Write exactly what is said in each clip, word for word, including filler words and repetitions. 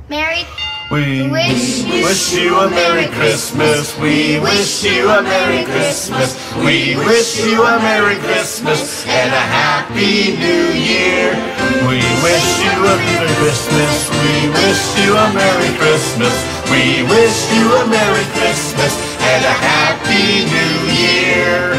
Merry We wish you wish you a Merry Christmas. We wish you a Merry Christmas. We wish you a Merry Christmas and a Happy New Year. We wish you a Merry Christmas. We wish you a Merry Christmas. We wish you a Merry Christmas and a Happy New Year.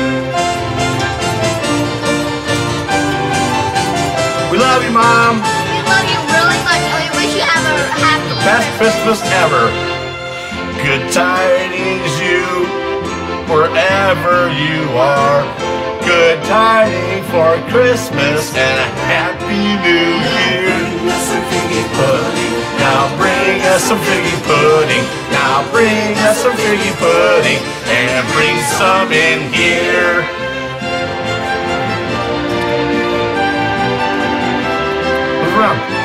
We love you, Mom. We love you really much, and we wish you have a happy Best Christmas ever. Good tidings you, wherever you are. Good tidings for Christmas and a Happy New Year. Now bring us some figgy pudding. Now bring us some figgy pudding and bring some in here. Move around.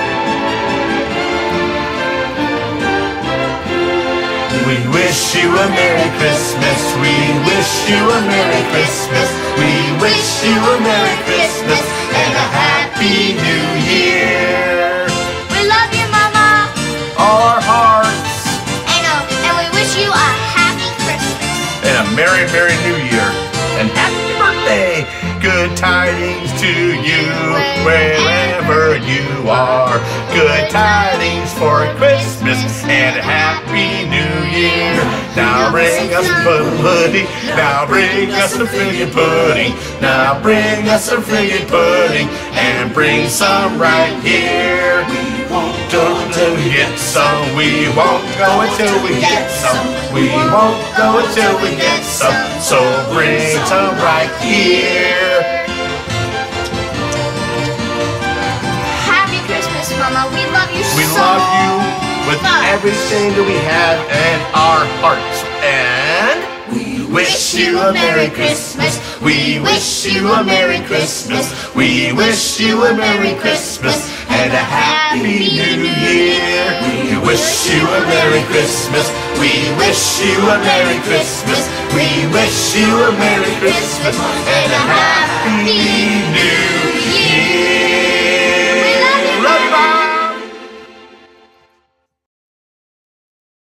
We wish you a Merry Christmas. We wish you a Merry Christmas. We wish you a Merry Christmas and a Happy New Year. We love you, Mama. Our hearts. I know, and we wish you a happy Christmas. And a Merry, Merry New Year. And happy birthday. Good tidings to you wherever you are. Good tidings for Christmas and a Happy New Year. Now bring us some pudding. Now bring us some figgy pudding. Now bring us some figgy pudding and bring some right here. Don't until we get some. We won't go until we get some. We won't go until we get some. So bring some right here. Happy Christmas, Mama. We love you We so love you with much. everything that we have in our hearts. And we wish you a Merry Christmas. We wish you a Merry Christmas. We wish you a Merry Christmas and a Happy New Year. We wish you a Merry Christmas. We wish you a Merry Christmas. We wish you a Merry Christmas and a Happy New Year.